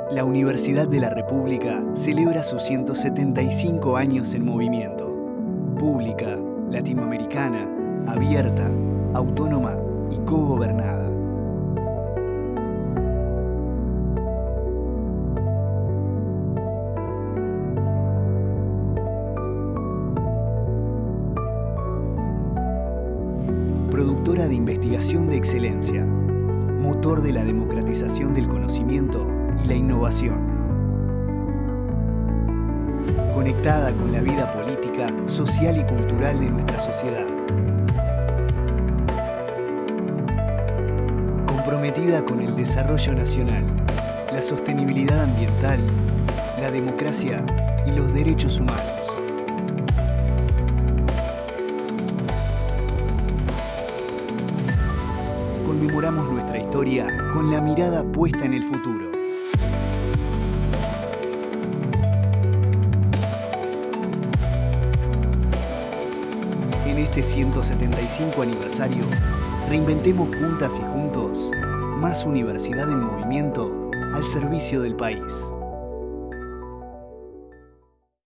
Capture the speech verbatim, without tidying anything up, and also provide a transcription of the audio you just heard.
La Universidad de la República celebra sus ciento setenta y cinco años en movimiento. Pública, latinoamericana, abierta, autónoma y cogobernada. Productora de investigación de excelencia, motor de la democratización del conocimiento y la innovación. Conectada con la vida política, social y cultural de nuestra sociedad. Comprometida con el desarrollo nacional, la sostenibilidad ambiental, la democracia y los derechos humanos. Conmemoramos nuestra historia con la mirada puesta en el futuro. En este ciento setenta y cinco aniversario, reinventemos juntas y juntos más universidad en movimiento al servicio del país.